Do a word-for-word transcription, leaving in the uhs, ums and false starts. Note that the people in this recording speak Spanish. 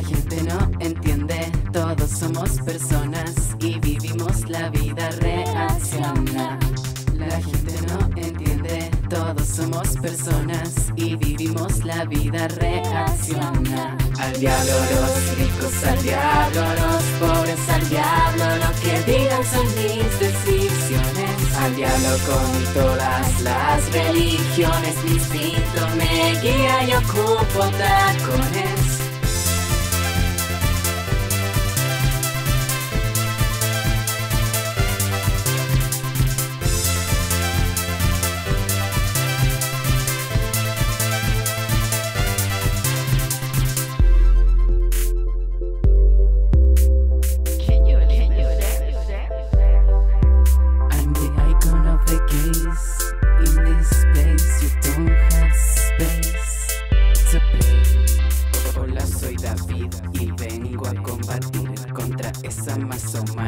gente no entiende, todos somos personas y vivimos la vida reacciona. La gente no entiende, todos somos personas y vivimos la vida reacciona. Al diablo los ricos, al diablo los pobres, al diablo lo que digan son mis decisiones. Al diablo con todas las religiones, mi instinto me guía y ocupo tacones. Hola, soy David y vengo a combatir contra esa masomaría.